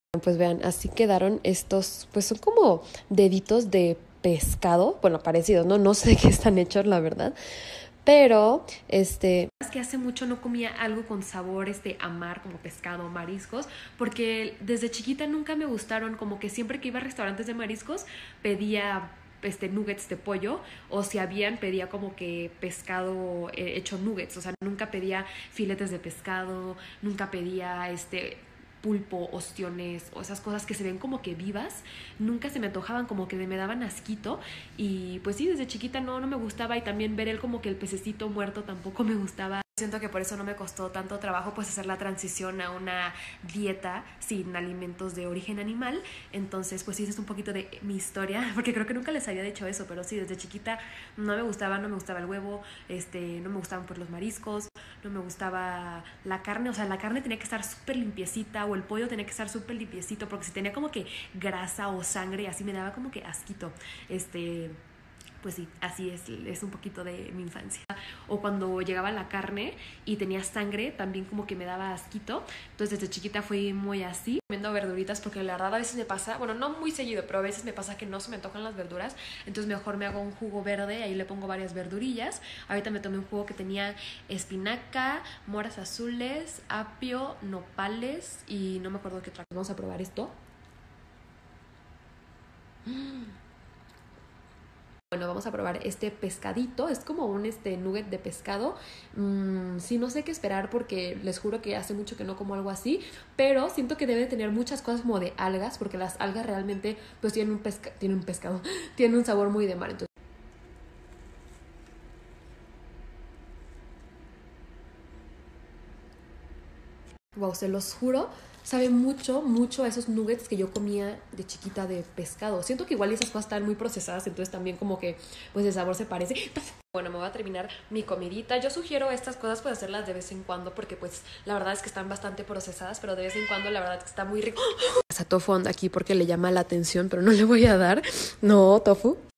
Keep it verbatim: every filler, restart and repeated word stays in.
Pues vean, así quedaron estos, pues son como deditos de pescado, bueno, parecidos, ¿no? No sé de qué están hechos, la verdad. Pero, este... Es que hace mucho no comía algo con sabores de a mar, como pescado, mariscos, porque desde chiquita nunca me gustaron, como que siempre que iba a restaurantes de mariscos pedía este nuggets de pollo, o si habían pedía como que pescado eh, hecho nuggets, o sea, nunca pedía filetes de pescado, nunca pedía este pulpo, ostiones o esas cosas que se ven como que vivas, nunca se me antojaban, como que me daban asquito. Y pues sí, desde chiquita no, no me gustaba, y también ver él como que el pececito muerto tampoco me gustaba. Siento que por eso no me costó tanto trabajo pues hacer la transición a una dieta sin alimentos de origen animal. Entonces pues sí, esa es un poquito de mi historia, porque creo que nunca les había dicho eso, pero sí, desde chiquita no me gustaba, no me gustaba el huevo, este, no me gustaban pues los mariscos, no me gustaba la carne, o sea, la carne tenía que estar súper limpiecita, o el pollo tenía que estar súper limpiecito, porque si tenía como que grasa o sangre, así me daba como que asquito. Este... Pues sí, así es, es un poquito de mi infancia. O cuando llegaba la carne y tenía sangre, también como que me daba asquito. Entonces desde chiquita fui muy así, comiendo verduritas, porque la verdad a veces me pasa, bueno, no muy seguido, pero a veces me pasa que no se me antojan las verduras. Entonces mejor me hago un jugo verde, ahí le pongo varias verdurillas. Ahorita me tomé un jugo que tenía espinaca, moras azules, apio, nopales y no me acuerdo qué otra. Vamos a probar esto. Bueno, vamos a probar este pescadito. Es como un este nugget de pescado. Mm, sí, no sé qué esperar, porque les juro que hace mucho que no como algo así. Pero siento que debe tener muchas cosas como de algas, porque las algas realmente pues tienen un, pesca tienen un pescado, tienen un sabor muy de mar. Entonces, wow, se los juro, sabe mucho, mucho a esos nuggets que yo comía de chiquita de pescado. Siento que igual esas cosas están muy procesadas, entonces también como que pues el sabor se parece. Bueno, me voy a terminar mi comidita. Yo sugiero estas cosas pues hacerlas de vez en cuando, porque pues la verdad es que están bastante procesadas, pero de vez en cuando la verdad es que está muy rico. A tofu anda aquí porque le llama la atención, pero no le voy a dar. No, tofu.